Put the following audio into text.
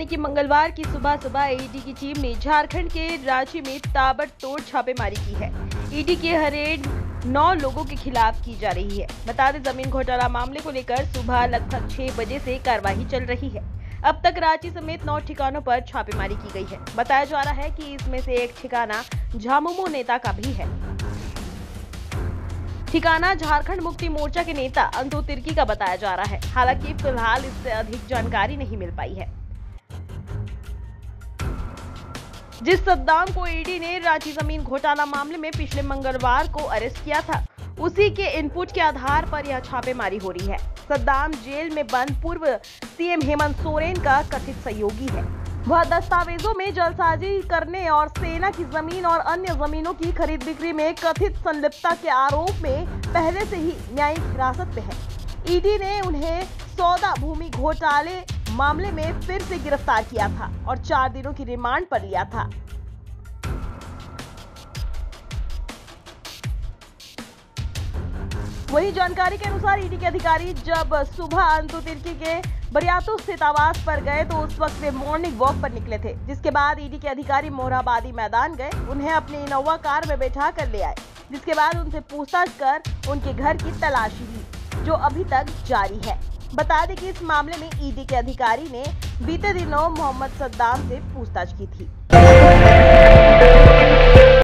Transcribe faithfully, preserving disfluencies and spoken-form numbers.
यानी कि मंगलवार की सुबह सुबह ईडी की टीम ने झारखंड के रांची में ताबड़तोड़ छापेमारी की है। ईडी की हर रेड नौ लोगों के खिलाफ की जा रही है। बता दें, जमीन घोटाला मामले को लेकर सुबह लगभग छह बजे से कार्रवाई चल रही है। अब तक रांची समेत नौ ठिकानों पर छापेमारी की गई है। बताया जा रहा है कि इसमें से एक ठिकाना झामुमो नेता का भी है। ठिकाना झारखंड मुक्ति मोर्चा के नेता अंतु तिर्की का बताया जा रहा है। हालांकि फिलहाल इससे अधिक जानकारी नहीं मिल पाई है। जिस सद्दाम को ईडी ने रांची जमीन घोटाला मामले में पिछले मंगलवार को अरेस्ट किया था, उसी के इनपुट के आधार पर यह छापेमारी हो रही है। सद्दाम जेल में बंद पूर्व सीएम हेमंत सोरेन का कथित सहयोगी है। वह दस्तावेजों में जालसाजी करने और सेना की जमीन और अन्य जमीनों की खरीद बिक्री में कथित संलिप्तता के आरोप में पहले से ही न्यायिक हिरासत में है। ईडी ने उन्हें सौदा भूमि घोटाले मामले में फिर से गिरफ्तार किया था और चार दिनों की रिमांड पर लिया था। वही जानकारी के अनुसार ईडी के अधिकारी जब सुबह अंतु तिर्की के बरियातू स्थित आवास पर गए तो उस वक्त वे मॉर्निंग वॉक पर निकले थे, जिसके बाद ईडी के अधिकारी मोरहाबादी मैदान गए, उन्हें अपनी इनोवा कार में बैठा कर ले आए, जिसके बाद उनसे पूछताछ कर उनके घर की तलाशी ली, जो अभी तक जारी है। बता दें कि इस मामले में ईडी के अधिकारी ने बीते दिनों मोहम्मद सद्दाम से पूछताछ की थी।